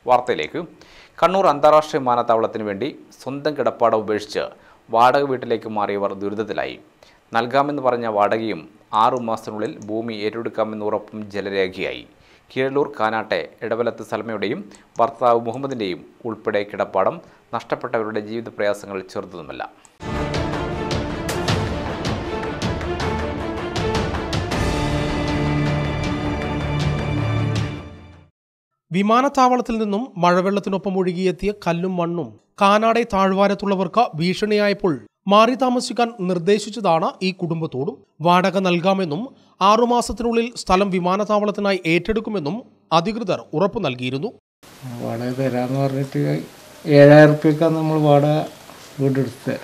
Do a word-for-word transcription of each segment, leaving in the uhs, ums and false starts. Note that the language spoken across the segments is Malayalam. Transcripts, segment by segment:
വാർത്തയിലേക്ക്. കണ്ണൂർ അന്താരാഷ്ട്ര വിമാനത്താവളത്തിന് വേണ്ടി സ്വന്തം കിടപ്പാടം ഉപേക്ഷിച്ച് വാടക വീട്ടിലേക്ക് മാറിയവർ ദുരിതത്തിലായി. നൽകാമെന്ന് പറഞ്ഞ വാടകയും ആറു മാസത്തിനുള്ളിൽ ഭൂമി ഏറ്റെടുക്കാമെന്ന് ഉറപ്പും ജലരേഖയായി. കീഴല്ലൂർ കാനാട്ടെ ഇടവലത്ത് സൽമയുടെയും ഭർത്താവ് മുഹമ്മദിൻ്റെയും ഉൾപ്പെടെ കിടപ്പാടം നഷ്ടപ്പെട്ടവരുടെ ജീവിത പ്രയാസങ്ങൾ ചെറുതൊന്നുമല്ല. വിമാനത്താവളത്തിൽ നിന്നും മഴവെള്ളത്തിനൊപ്പം ഒഴുകിയെത്തിയ കല്ലും മണ്ണും കാനാടെ താഴ്വാരത്തുള്ളവർക്ക് ഭീഷണിയായപ്പോൾ മാറി താമസിക്കാൻ നിർദ്ദേശിച്ചതാണ് ഈ കുടുംബത്തോടും. വാടക നൽകാമെന്നും ആറുമാസത്തിനുള്ളിൽ സ്ഥലം വിമാനത്താവളത്തിനായി ഏറ്റെടുക്കുമെന്നും അധികൃതർ ഉറപ്പു നൽകിയിരുന്നു. വാടക തരാമെന്ന് പറഞ്ഞിട്ട് ഏഴായിരം റുപ്യക്കാണ് നമ്മൾ വാടക വീടെടുത്ത്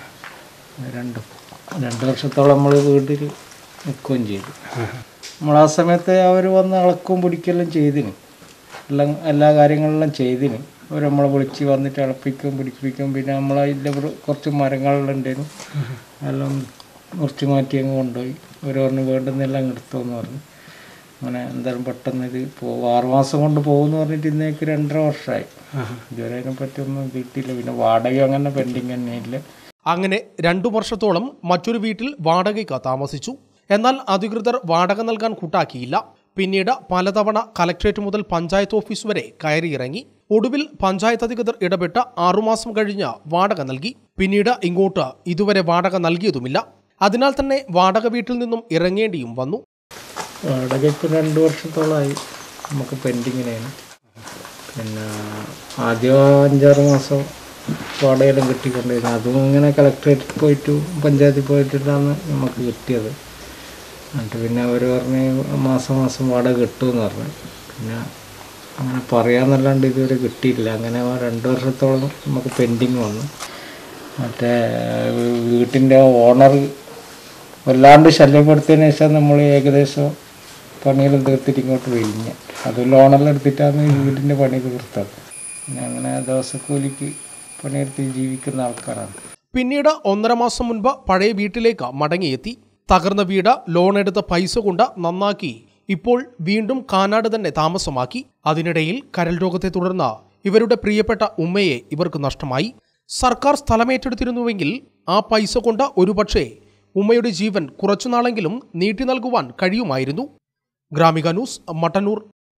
രണ്ട് രണ്ട് വർഷത്തോളം നമ്മൾ വീട്ടിൽ നിൽക്കുകയും ചെയ്തു. നമ്മൾ ആ സമയത്ത് അവർ വന്ന് അളക്കവും പിടിക്കുകയെല്ലാം ചെയ്തിന്, എല്ലാം എല്ലാ കാര്യങ്ങളെല്ലാം ചെയ്തിന്. അവർ നമ്മളെ വിളിച്ച് വന്നിട്ട് ഇളപ്പിക്കും പിടിപ്പിക്കും. പിന്നെ നമ്മളതിൻ്റെ കുറച്ച് മരങ്ങളെല്ലാം ഉണ്ടായിരുന്നു, എല്ലാം മുറിച്ച് മാറ്റി അങ്ങ് കൊണ്ടുപോയി. അവർ പറഞ്ഞ് വേണ്ടുന്നെല്ലാം എടുത്തോന്ന് പറഞ്ഞു. അങ്ങനെ എന്തായാലും പെട്ടെന്ന് ഇത് പോകും, ആറുമാസം കൊണ്ട് പോകുമെന്ന് പറഞ്ഞിട്ട് ഇന്നേക്ക് രണ്ടര വർഷമായി. ഇതുവരെ അതിനെ പറ്റിയൊന്നും കിട്ടിയില്ല. പിന്നെ വാടക അങ്ങനെ പെൻഡിങ് തന്നെയില്ല. അങ്ങനെ രണ്ടു വർഷത്തോളം മറ്റൊരു വീട്ടിൽ വാടകയ്ക്ക് താമസിച്ചു. എന്നാൽ അധികൃതർ വാടക നൽകാൻ കൂട്ടാക്കിയില്ല. പിന്നീട് പലതവണ കലക്ട്രേറ്റ് മുതൽ പഞ്ചായത്ത് ഓഫീസ് വരെ കയറിയിറങ്ങി. ഒടുവിൽ പഞ്ചായത്ത് അധികൃതർ ഇടപെട്ട് ആറുമാസം കഴിഞ്ഞ് വാടക നൽകി. പിന്നീട് ഇങ്ങോട്ട് ഇതുവരെ വാടക നൽകിയതുമില്ല. അതിനാൽ തന്നെ വാടക വീട്ടിൽ നിന്നും ഇറങ്ങേണ്ടിയും വന്നു. വാടക ഇപ്പോൾ രണ്ട് വർഷത്തോളമായി നമുക്ക് പെൻഡിങ്ങിനാണ്. പിന്നെ ആദ്യം അഞ്ചാറ് മാസം വാടകയെല്ലാം കിട്ടിക്കൊണ്ടിരുന്നു. അതും ഇങ്ങനെ കലക്ട്രേറ്റിൽ പോയിട്ട് പഞ്ചായത്തിൽ പോയിട്ടാണ് നമുക്ക് കിട്ടിയത്. എന്നിട്ട് പിന്നെ അവർ പറഞ്ഞ് മാസം മാസം വാടക കിട്ടുമെന്ന് പറഞ്ഞു. പിന്നെ അങ്ങനെ പറയാമെന്നല്ലാണ്ട് ഇതുവരെ കിട്ടിയില്ല. അങ്ങനെ രണ്ട് വർഷത്തോളം നമുക്ക് പെൻഡിങ് വന്നു. മറ്റേ വീട്ടിൻ്റെ ഓണർ വല്ലാണ്ട് ശല്യപ്പെടുത്തിയതിന് ശേഷം നമ്മൾ ഏകദേശം പണിയെല്ലാം തീർത്തിട്ട് ഇങ്ങോട്ട് വലിഞ്ഞ് അത് ലോണെല്ലാം എടുത്തിട്ടാണ് വീടിൻ്റെ പണി തീർത്തത്. പിന്നെ അങ്ങനെ ദിവസക്കൂലിക്ക് പണിയെടുത്ത് ജീവിക്കുന്ന ആൾക്കാരാണ്. പിന്നീട് ഒന്നര മാസം മുൻപ് പഴയ വീട്ടിലേക്ക് മടങ്ങിയെത്തി. തകർന്ന വീട് ലോൺ എടുത്ത പൈസ കൊണ്ട് നന്നാക്കി ഇപ്പോൾ വീണ്ടും കാനാട് തന്നെ താമസമാക്കി. അതിനിടയിൽ കരൾ രോഗത്തെ തുടർന്ന് ഇവരുടെ പ്രിയപ്പെട്ട ഉമ്മയെ ഇവർക്ക് നഷ്ടമായി. സർക്കാർ സ്ഥലമേറ്റെടുത്തിരുന്നുവെങ്കിൽ ആ പൈസ കൊണ്ട് ഒരുപക്ഷെ ഉമ്മയുടെ ജീവൻ കുറച്ചുനാളെങ്കിലും നീട്ടി നൽകുവാൻ കഴിയുമായിരുന്നു. ഗ്രാമിക ന്യൂസ്, മട്ടന്നൂർ.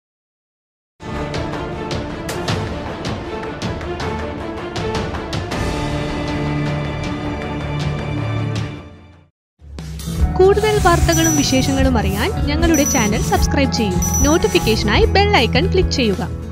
കൂടുതൽ വാർത്തകളും വിശേഷങ്ങളും അറിയാൻ ഞങ്ങളുടെ ചാനൽ സബ്സ്ക്രൈബ് ചെയ്യൂ. നോട്ടിഫിക്കേഷനായി ബെൽ ഐക്കൺ ക്ലിക്ക് ചെയ്യുക.